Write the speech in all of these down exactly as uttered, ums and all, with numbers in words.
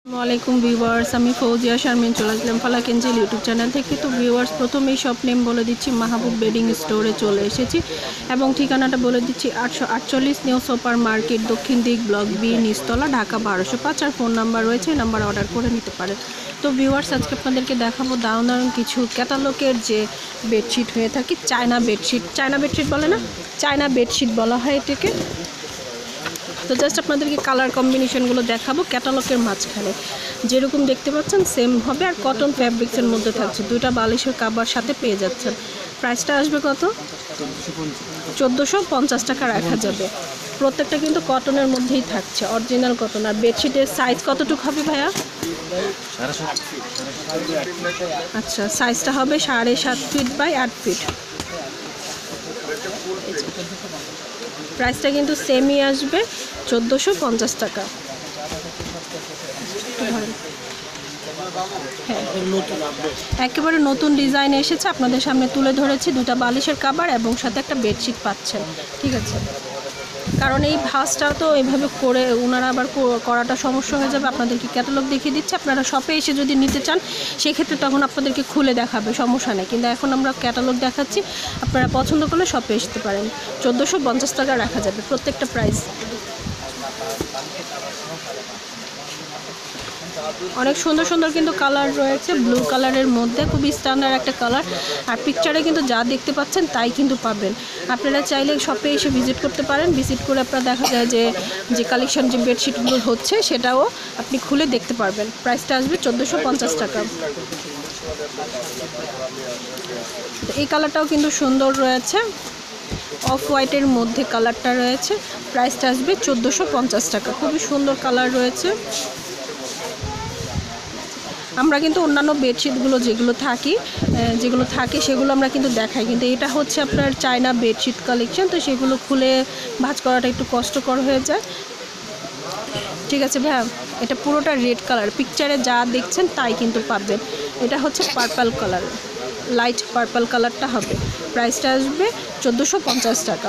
আসসালামাইকুম ভিউয়ার্স, আমি ফৌজিয়া শারমিন চলে আসলাম ফালাক এঞ্জেল ইউটিউব চ্যানেল থেকে। তো ভিউয়ার্স, প্রথমেই শপ নেম বলে দিচ্ছি, মাহবুব বেডিং স্টোরে চলে এসেছি এবং ঠিকানাটা বলে দিচ্ছি, আটশো আটচল্লিশ নিউ সুপার মার্কেট, দক্ষিণ দিক, ব্লক বি, নিচতলা, ঢাকা বারোশো পাঁচ। আর ফোন নাম্বার রয়েছে, নাম্বার অর্ডার করে নিতে পারেন। তো ভিউয়ার্স, আজকে আপনাদেরকে দেখাবো দারুণ দারুণ কিছু ক্যাটালগের যে বেডশিট হয়ে থাকে, চায়না বেডশিট। চায়না বেডশিট বলে না, চায়না বেডশিট বলা হয় এটাকে। তো জাস্ট আপনাদেরকে কালার কম্বিনেশনগুলো দেখাবো ক্যাটালগের মাঝখানে, যেরকম দেখতে পাচ্ছেন সেম হবে। আর কটন ফ্যাব্রিক্সের মধ্যে থাকছে, দুইটা বালিশের কাবার সাথে পেয়ে যাচ্ছেন। প্রাইসটা আসবে কত? চোদ্দোশো পঞ্চাশ টাকা রাখা যাবে। প্রত্যেকটা কিন্তু কটনের মধ্যেই থাকছে, অরিজিনাল কটন। আর বেডশিটের সাইজ কতটুকু হবে ভাইয়া? আচ্ছা, সাইজটা হবে সাড়ে সাত ফিট বাই আট ফিট। প্রাইসটা কিন্তু সেমই আসবে, চোদ্দোশো পঞ্চাশ টাকা। হ্যাঁ, একেবারে নতুন ডিজাইন এসেছে, আপনাদের সামনে তুলে ধরেছি। দুটা বালিশের কাভার এবং সাথে একটা বেডশিট পাচ্ছেন, ঠিক আছে? কারণ এই ভাঁজটা তো এভাবে করে ওনারা আবার করাটা সমস্যা হয়ে যাবে। আপনাদেরকে ক্যাটালগ দেখিয়ে দিচ্ছে, আপনারা শপে এসে যদি নিতে চান সেক্ষেত্রে তখন আপনাদেরকে খুলে দেখাবে, সমস্যা নেই। কিন্তু এখন আমরা ক্যাটালগ দেখাচ্ছি, আপনারা পছন্দ করলে শপে আসতে পারেন। চোদ্দোশো পঞ্চাশ টাকা রাখা যাবে প্রত্যেকটা প্রাইস। অনেক সুন্দর সুন্দর কিন্তু কালার রয়েছে, ব্লু কালারের মধ্যে খুবই স্ট্যান্ডার্ড একটা কালার। আর পিকচারে কিন্তু যা দেখতে পাচ্ছেন তাই কিন্তু পাবেন। আপনারা চাইলে শপে এসে ভিজিট করতে পারেন। ভিজিট করে আপনারা দেখা যায় যে যে কালেকশন যে বেডশিটগুলো হচ্ছে সেটাও আপনি খুলে দেখতে পারবেন। প্রাইসটা আসবে চোদ্দোশো পঞ্চাশ টাকা। তো এই কালারটাও কিন্তু সুন্দর রয়েছে, অফ হোয়াইটের মধ্যে কালারটা রয়েছে। প্রাইসটা আসবে চোদ্দোশো পঞ্চাশ টাকা। খুবই সুন্দর কালার রয়েছে। আমরা কিন্তু অন্যান্য বেডশিটগুলো যেগুলো থাকি যেগুলো থাকে সেগুলো আমরা কিন্তু দেখাই, কিন্তু এটা হচ্ছে আপনার চায়না বেডশিট কালেকশন। তো সেগুলো খুলে ভাঁজ করাটা একটু কষ্টকর হয়ে যায়, ঠিক আছে ভাইয়া? এটা পুরোটা রেড কালার, পিকচারে যা দেখছেন তাই কিন্তু পাবেন। এটা হচ্ছে পার্পল কালার, লাইট পার্পল কালারটা হবে। প্রাইসটা আসবে চোদ্দোশো পঞ্চাশ টাকা।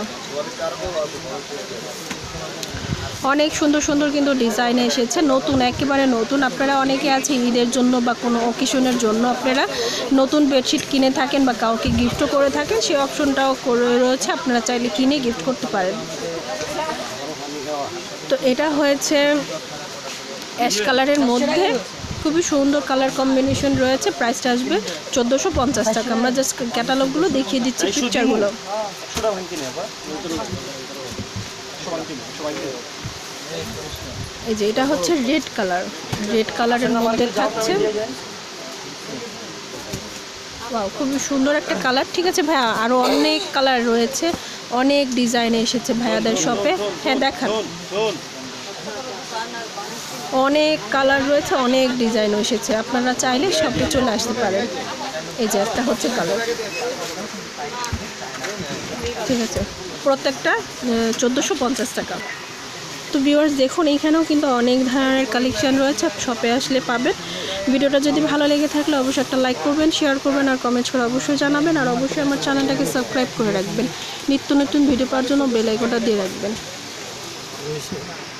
অনেক সুন্দর সুন্দর কিন্তু ডিজাইন এসেছে, নতুন, একেবারে নতুন। আপনারা অনেকে আছে ঈদের জন্য বা কোনো অকেশনের জন্য আপনারা নতুন বেডশিট কিনে থাকেন বা কাউকে গিফটও করে থাকেন, সেই অপশনটাও করে রয়েছে, আপনারা চাইলে কিনে গিফট করতে পারেন। তো এটা হয়েছে অ্যাশ কালারের মধ্যে, খুবই সুন্দর কালার কম্বিনেশন রয়েছে। প্রাইসটা আসবে চোদ্দোশো পঞ্চাশ টাকা। আমরা জাস্ট ক্যাটালগুলো দেখিয়ে দিচ্ছি, পিকচারগুলো। এই যে এটা হচ্ছে রেড কালার, রেড কালারের মধ্যে থাকছে। ওয়াও, খুবই সুন্দর একটা কালার, ঠিক আছে ভাইয়া? আরও অনেক কালার রয়েছে, অনেক ডিজাইন এসেছে ভাইয়াদের শপে। হ্যাঁ দেখান, অনেক কালার রয়েছে, অনেক ডিজাইন এসেছে। আপনারা চাইলে শপে চলে আসতে পারেন। এই যে একটা হচ্ছে কালার, ঠিক আছে? প্রত্যেকটা চোদ্দোশো পঞ্চাশ টাকা। তো ভিউয়ার্স দেখুন, এইখানেও কিন্তু অনেক ধরনের কালেকশান রয়েছে, শপে আসলে পাবেন। ভিডিওটা যদি ভালো লেগে থাকলে অবশ্যই একটা লাইক করবেন, শেয়ার করবেন আর কমেন্টস করে অবশ্যই জানাবেন। আর অবশ্যই আমার চ্যানেলটাকে সাবস্ক্রাইব করে রাখবেন, নিত্য নতুন ভিডিও পাওয়ার জন্য বেল আইকনটা দিয়ে রাখবেন।